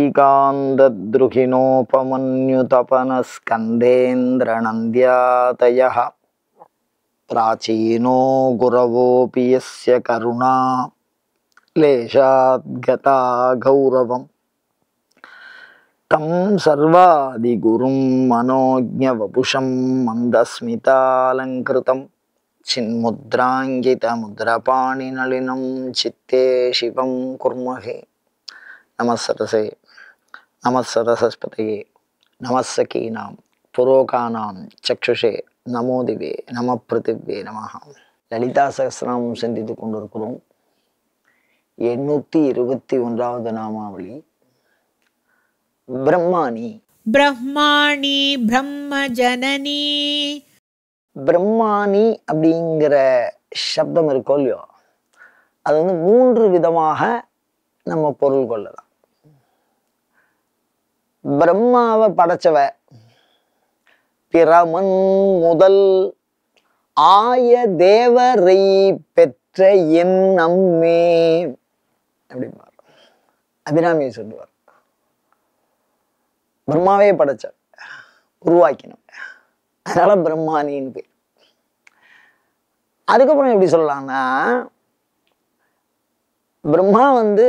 श्रीकान्तद्रुहिणोपमन्युतपनस्कन्देन्द्रनन्द्यातयः प्राचीनो गुरवोऽपि यस्य करुणा लेशाद्गता गौरवम् तं सर्वादिगुरुं मनोज्ञवपुषं मन्दस्मितालङ्कृतं चिन्मुद्राङ्कितमुद्रपाणिनलिनं चित्ते शिवं कुर्महे। नमः सरसे नमः सरस्वतये नमः सखीनां पुरोकानां चक्षुषे நமோ திவே நம பிருத்திவே நமஹ. லலிதா சகஸ்ரநாமம் சிந்தித்து கொண்டிருக்கிறோம். 821வது நாமாவளி பிரம்மாணி. பிரம்மாணி பிரம்ம ஜனனி. பிரம்மாணி அப்படிங்கிற சப்தம் இருக்கோ இல்லையோ, அது 3 விதமாக நம்ம பொருள் கொள்ளலாம். பிரம்மாவை படைச்சவ, பிரமன் முதல் ஆய தேவரை பெற்ற என் அம்மே அப்படிம்பார். அபிராமியை சொல்லுவார். பிரம்மாவே படைச்ச, உருவாக்கினவ, அதனால பிரம்மானின்னு பேர். அதுக்கப்புறம் எப்படி சொல்லலாம்னா, பிரம்மா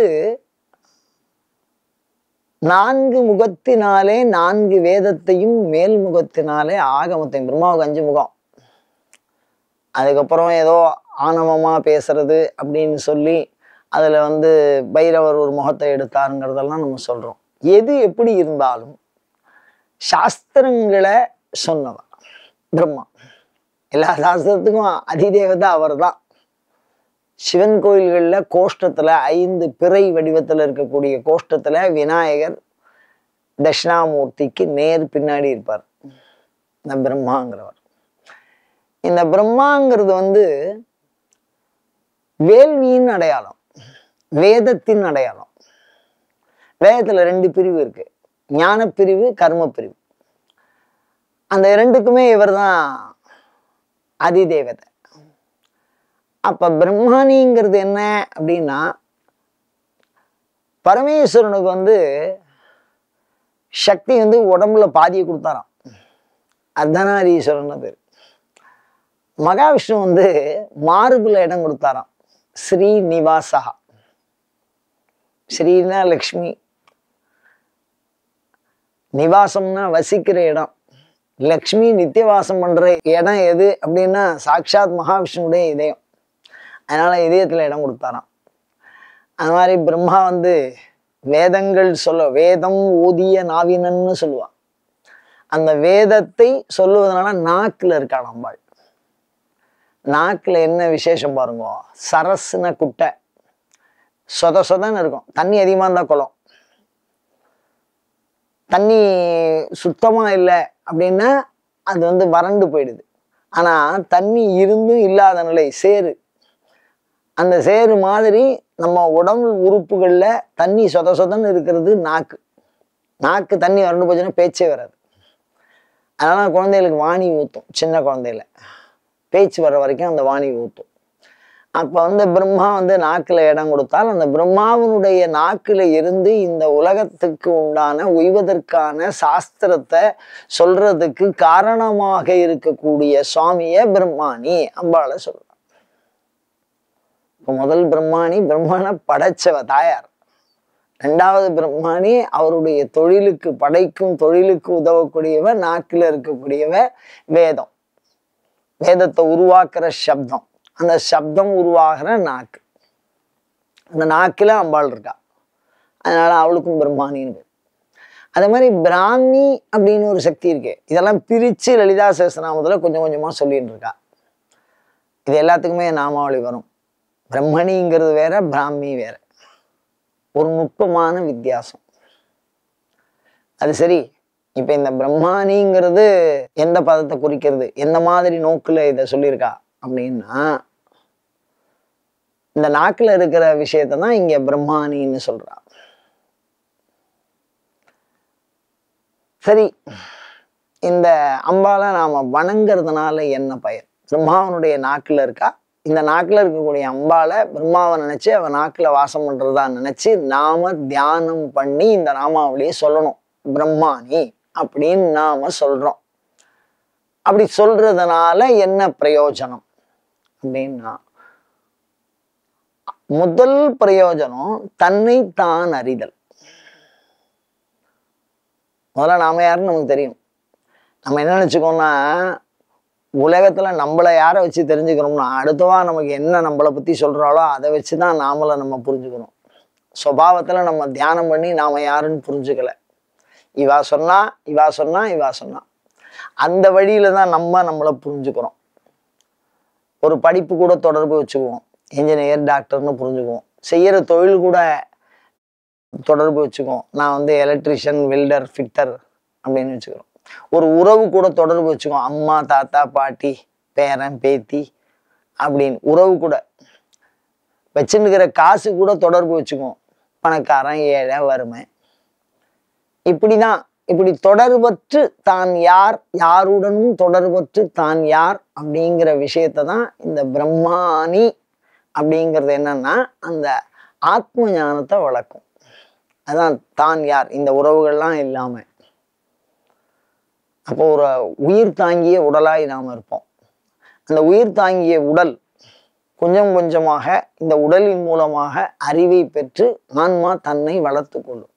4 முகத்தினாலே 4 வேதத்தையும் மேல் முகத்தினாலே ஆகமத்தையும். பிரம்மாவுக்கு 5 முகம். அதுக்கப்புறம் ஏதோ ஆணவமா பேசுறது அப்படின்னு சொல்லி அதுல பைரவர் ஒரு முகத்தை எடுத்தாருங்கிறதெல்லாம் நம்ம சொல்றோம். எது எப்படி இருந்தாலும் சாஸ்திரங்களை சொன்னவர் பிரம்மா. எல்லா சாஸ்திரத்துக்கும் அதிதேவதை அவர் தான். சிவன் கோயில்களில் கோஷ்டத்துல 5 பிறை வடிவத்தில் இருக்கக்கூடிய கோஷ்டத்துல விநாயகர் தட்சிணாமூர்த்திக்கு நேர் பின்னாடி இருப்பார் இந்த பிரம்மாங்கிறவர். இந்த பிரம்மாங்கிறது வேள்வியின் அடையாளம், வேதத்தின் அடையாளம். வேதத்துல 2 பிரிவு இருக்கு, ஞான பிரிவு, கர்ம பிரிவு. அந்த 2க்குமே இவர் தான் அதிதேவதை. அப்ப பிரம்மானிங்கிறது என்ன அப்படின்னா, பரமேஸ்வரனுக்கு சக்தி உடம்புல பாதியை கொடுத்தாராம். அர்த்தநாரீஸ்வரன் பேர். மகாவிஷ்ணு மார்புல இடம் கொடுத்தாராம். ஸ்ரீநிவாசா. ஸ்ரீனா லக்ஷ்மி, நிவாசம்னா வசிக்கிற இடம். லக்ஷ்மி நித்தியவாசம் பண்ற இடம் எது அப்படின்னா சாட்சாத் மகாவிஷ்ணுடைய இதயம். அதனால இதயத்துல இடம் கொடுத்தாராம். அது மாதிரி பிரம்மா வேதங்கள் வேதம் ஓதிய நாவினன்னு சொல்லுவா. அந்த வேதத்தை சொல்லுவதனால நாக்குல இருக்கா நம்பாள். நாக்குல என்ன விசேஷம் பாருங்க, சரஸ்ன குட்டை சொத சொதன்னு இருக்கும். தண்ணி அதிகமா இருந்தா குளம், தண்ணி சுத்தமா இல்லை அப்படின்னா அது வறண்டு போயிடுது. ஆனா தண்ணி இருந்தும் இல்லாத நிலை சேரு. அந்த சேரு மாதிரி நம்ம உடம்பு உறுப்புகள்ல தண்ணி சொத சொதன்னு இருக்கிறது நாக்கு. நாக்கு தண்ணி வறண்டு போச்சுன்னா பேச்சே வராது. அதனால குழந்தைகளுக்கு வாணி ஊத்தும். சின்ன குழந்தையில பேச்சு வர்ற வரைக்கும் அந்த வாணி ஊத்தும். அப்ப பிரம்மா நாக்குல இடம் கொடுத்தால், அந்த பிரம்மாவினுடைய நாக்குல இருந்து இந்த உலகத்துக்கு உண்டான உய்வதற்கான சாஸ்திரத்தை சொல்றதுக்கு காரணமாக இருக்கக்கூடிய சுவாமிய பிரம்மாணி அம்பாளை சொல்றார். இப்ப முதல் பிரம்மாணி பிரம்மனை படைச்சவ தாயார். 2வது பிரம்மாணி அவருடைய தொழிலுக்கு, படைக்கும் தொழிலுக்கு உதவக்கூடியவ, நாக்குல இருக்கக்கூடியவ வேதம். வேதத்தை உருவாக்குற சப்தம், அந்த சப்தம் உருவாகிற நாக்கு. அந்த நாக்குல அம்பாள் இருக்கா. அதனால அவளுக்கும் பிரம்மாணின்னு பேர். அதே மாதிரி பிராமி அப்படின்னு ஒரு சக்தி இருக்கு. இதெல்லாம் பிரிச்சு லலிதா சகஸ்ரநாமத்துல கொஞ்சம் கொஞ்சமா சொல்லிட்டு இருக்கா. இது எல்லாத்துக்குமே நாமாவளி வரும். பிரம்மணிங்கிறது வேற, பிராமி வேற. ஒரு நுட்பமான வித்தியாசம். அது சரி, இப்ப இந்த பிரம்மாணிங்கிறது எந்த பதத்தை குறிக்கிறது, எந்த மாதிரி நோக்குல இதை சொல்லியிருக்கா அப்படின்னா, இந்த நாக்குல இருக்கிற விஷயத்தை தான் இங்க பிரம்மாணின்னு சொல்றா. சரி, இந்த அம்பால நாம வணங்குறதுனால என்ன பயன்? பிரம்மாவனுடைய நாக்குல இருக்கா, இந்த நாக்குல இருக்கக்கூடிய அம்பாளை பிரம்மாவை நினைச்சு அவன் நாக்குல வாசம் பண்றதா நினைச்சு நாம தியானம் பண்ணி இந்த நாமாவளியை சொல்லணும். பிரம்மாணி அப்படின்னு நாம சொல்றோம். அப்படி சொல்றதுனால என்ன பிரயோஜனம் அப்படின்னா, முதல் பிரயோஜனம் தன்னை தான் அறிதல். முதல்ல நாம யாருன்னு நமக்கு தெரியும். நம்ம என்ன நினைச்சுக்கோம்னா, உலகத்துல நம்மளை யாரை வச்சு தெரிஞ்சுக்கிறோம்னா, அடுத்தவா நமக்கு என்ன நம்மளை பத்தி சொல்றாளோ அதை வச்சுதான் நாமளை நம்ம புரிஞ்சுக்கணும். சுபாவத்துல நம்ம தியானம் பண்ணி நாம யாருன்னு புரிஞ்சுக்கல. இவா சொன்னா இவா சொன்னா இவா சொன்னா அந்த வழியில தான் நம்மளை புரிஞ்சுக்கிறோம். ஒரு படிப்பு கூட தொடர்பு வச்சுக்குவோம். இன்ஜினியர், டாக்டர்னு புரிஞ்சுக்குவோம். செய்யற தொழில் கூட தொடர்பு வச்சுக்குவோம். நான் வந்து எலக்ட்ரிஷியன், வெல்டர், ஃபிட்டர் அப்படின்னு வச்சுக்கிறோம். ஒரு உறவு கூட தொடர்பு வச்சுக்கோம். அம்மா, தாத்தா, பாட்டி, பேரன், பேத்தி அப்படின்னு உறவு கூட வச்சுன்னுக்கிற காசு கூட தொடர்பு வச்சுக்குவோம். பணக்காரன், ஏழை, வறுமை, இப்படிதான். இப்படி தொடர்பற்று தான் யார், யாருடனும் தொடர்பற்று தான் யார் அப்படிங்கிற விஷயத்தை தான் இந்த பிரம்மாணி அப்படிங்கிறது என்னன்னா அந்த ஆத்ம ஞானத்தை வளர்க்கும். அதான் தான் யார், இந்த உறவுகள்லாம் இல்லாம. அப்போ ஒரு உயிர் தாங்கிய உடலாய் நாம் இருப்போம். அந்த உயிர் தாங்கிய உடல் கொஞ்சம் கொஞ்சமாக இந்த உடலின் மூலமாக அறிவை பெற்று ஆன்மா தன்னை வளர்த்து கொள்ளும்.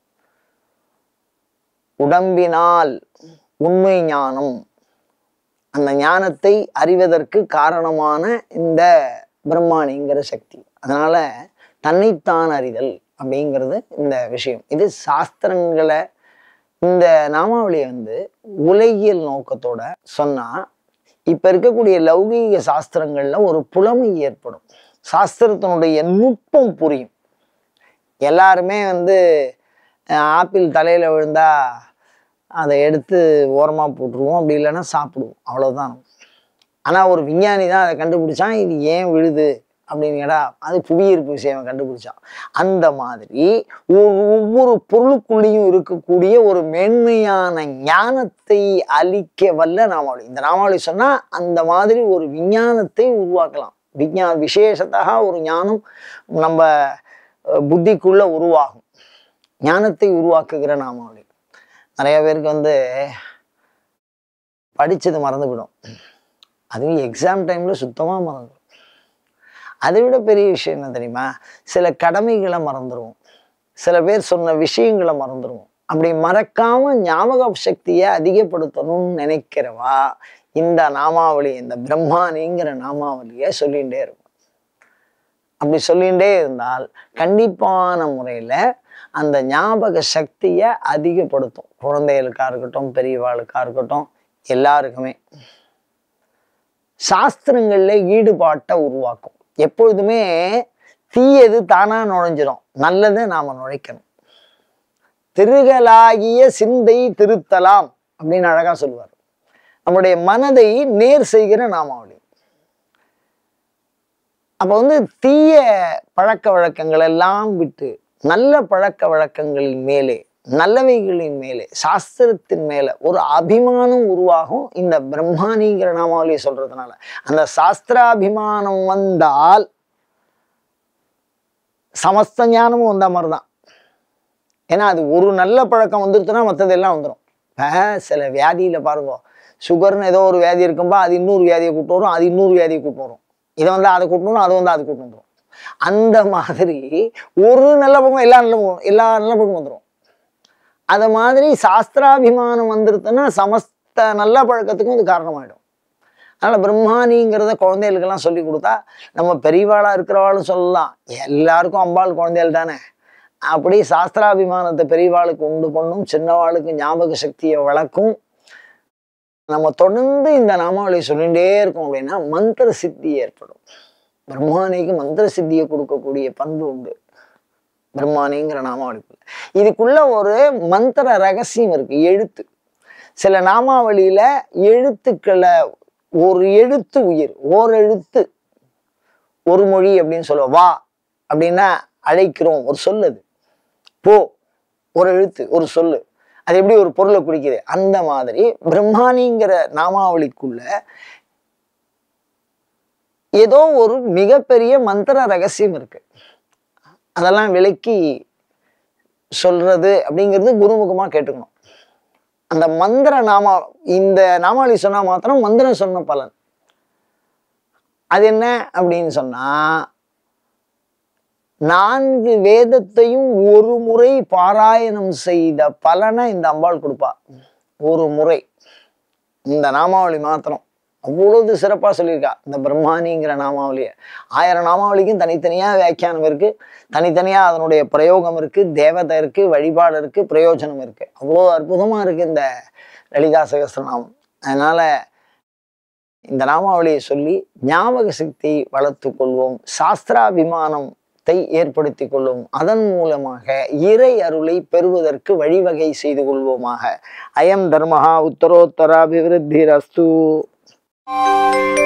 உடம்பினால் உண்மை ஞானம், அந்த ஞானத்தை அறிவதற்கு காரணமான இந்த பிரம்மாணிங்கிற சக்தி. அதனால தன்னைத்தான் அறிதல் அப்படிங்கிறது இந்த விஷயம். இது சாஸ்திரங்களை, இந்த நாமாவளியை வந்து உலகியல் நோக்கத்தோட சொன்னா இப்ப இருக்கக்கூடிய லௌகீக சாஸ்திரங்கள்ல ஒரு புலமை ஏற்படும். சாஸ்திரத்தினுடைய நுட்பம் புரியும். எல்லாருமே வந்து ஆப்பிள் தலையில விழுந்தா அதை எடுத்து ஓரமா போட்டுருவோம், அப்படி இல்லைன்னா சாப்பிடுவோம், அவ்வளவுதான். ஆனா ஒரு விஞ்ஞானி தான் அதை கண்டுபிடிச்சான். இது ஏன் விழுது அப்படின்னு கேட்டா அது புவியீர்ப்பு விஷயம் கண்டுபிடிச்சான். அந்த மாதிரி ஒவ்வொரு பொருளுக்குள்ளேயும் இருக்கக்கூடிய ஒரு மேன்மையான ஞானத்தை அளிக்க வல்ல நாமாவளி. இந்த நாமாவளி சொன்னா அந்த மாதிரி ஒரு விஞ்ஞானத்தை உருவாக்கலாம். விசேஷத்தா ஒரு ஞானம் நம்ம புத்திக்குள்ள உருவாகும். ஞானத்தை உருவாக்குகிற நாமாவளி. நிறைய பேருக்கு வந்து படிச்சது மறந்துவிடும். அதுவும் எக்ஸாம் டைம்ல சுத்தமா மறந்துடும். அதை விட பெரிய விஷயம் என்ன தெரியுமா, சில கடமைகளை மறந்துடுவோம், சில பேர் சொன்ன விஷயங்களை மறந்துடுவோம். அப்படி மறக்காம ஞாபக சக்தியை அதிகப்படுத்தணும்னு நினைக்கிறவா இந்த நாமாவளி, இந்த பிரம்மாணிங்கிற நாமாவளியை சொல்லிகிட்டே இருக்கும். அப்படி சொல்லிகிட்டே இருந்தால் கண்டிப்பான முறையில அந்த ஞாபக சக்தியை அதிகப்படுத்தும். குழந்தைகளுக்கா இருக்கட்டும், பெரியவாளுக்கா இருக்கட்டும், எல்லாருக்குமே. சாஸ்திரங்கள்ல ஈடுபாட்டை உருவாக்கும். எப்பொழுதுமே தீயது தானா நுழைஞ்சிடும், நல்லதை நாம நுழைக்கணும். திருகலாகிய சிந்தை திருத்தலாம் அப்படின்னு அழகா சொல்லுவார். நம்முடைய மனதை நேர் செய்கிற நாமாவளி. அப்ப வந்து தீய பழக்க வழக்கங்கள் எல்லாம் விட்டு நல்ல பழக்க வழக்கங்களின் மேலே, நல்லவைகளின் மேலே, சாஸ்திரத்தின் மேல ஒரு அபிமானம் உருவாகும் இந்த பிரம்மாணிங்கிற நாமாவளியை சொல்றதுனால. அந்த சாஸ்திராபிமானம் வந்தால் சமஸ்த ஞானமும் வந்த மாதிரிதான். ஏன்னா அது ஒரு நல்ல பழக்கம் வந்துருச்சுன்னா மற்றதெல்லாம் வந்துடும். சில வியாதியில பாருங்க, சுகர்னு ஏதோ ஒரு வியாதி இருக்கும்பா, அது இன்னொரு வியாதியை கூட்டு வரும், அது இன்னொரு வியாதியை கூட்டு வரும். இதை வந்து அதை கூட்டு வரும், அதை வந்து அதை கூட்டு வந்துடும். அந்த மாதிரி ஒரு நல்ல பக்கம் எல்லா நல்ல பக்கம் வந்துடும். அது மாதிரி சாஸ்திராபிமானம் வந்துருதுன்னா சமஸ்த நல்ல பழக்கத்துக்கும் இது காரணமாயிடும். அதனால பிரம்மாணிங்கிறத குழந்தைகளுக்கெல்லாம் சொல்லி கொடுத்தா, நம்ம பெரியவாளா இருக்கிறவாளும் சொல்லலாம், எல்லாருக்கும் அம்பாள் குழந்தைகள் தானே. அப்படி சாஸ்திராபிமானத்தை பெரியவாளுக்கு உண்டு பண்ணும், சின்னவாளுக்கு ஞாபக சக்தியை வளர்க்கும். நம்ம தொடர்ந்து இந்த நாமாவளியை சொல்லிகிட்டே இருக்கோம் அப்படின்னா மந்திர சித்தி ஏற்படும். பிரம்மாணிக்கு மந்திர சித்தியை கொடுக்கக்கூடிய பண்பு உண்டு பிரம்மாணிங்கிற நாமாவளிக்குள்ள. இதுக்குள்ள ஒரு மந்திர ரகசியம் இருக்கு, எழுத்து. சில நாமாவளியில எழுத்துக்களை, ஒரு எழுத்து உயிர், ஓர் எழுத்து ஒரு மொழி அப்படின்னு சொல்லுவோம். வா அப்படின்னா அழைக்கிறோம், ஒரு சொல்லு. அது போ, ஒரு எழுத்து, ஒரு சொல்லு. அது எப்படி ஒரு பொருளை குறிக்குது. அந்த மாதிரி பிரம்மாணிங்கிற நாமாவளிக்குள்ள ஏதோ ஒரு மிகப்பெரிய மந்திர ரகசியம் இருக்கு. அதெல்லாம் விளக்கி சொல்றது அப்படிங்கிறது குருமுகமா கேட்டுக்கணும். அந்த மந்திர இந்த நாமாவளி சொன்னா மாத்திரம் மந்திரம் சொன்ன பலன். அது என்ன அப்படின்னு சொன்னா, 4 வேதத்தையும் ஒரு முறை பாராயணம் செய்த பலனை இந்த அம்பாள் கொடுப்பா. ஒரு முறை இந்த நாமாவளி மாத்திரம் அவ்வளவு சிறப்பா சொல்லியிருக்கா. இந்த பிரம்மாணிங்கிற நாமாவளிய 1000 நாமாவளிக்கும் தனித்தனியா வியாக்கியானம் இருக்கு, தனித்தனியா அதனுடைய பிரயோகம் இருக்கு, தேவதை இருக்கு, வழிபாடு இருக்கு, பிரயோஜனம் இருக்கு. அவ்வளோ அற்புதமா இருக்கு இந்த லலிதா சகஸ்ரநாமம். அதனால இந்த நாமாவளியை சொல்லி ஞாபக சக்தியை வளர்த்து கொள்வோம், சாஸ்திராபிமானத்தை ஏற்படுத்தி கொள்வோம், அதன் மூலமாக இறை அருளை பெறுவதற்கு வழிவகை செய்து கொள்வோமாக. அயம் தர்மஹா உத்தரோத்தராபிவிருத்திரஸ்து.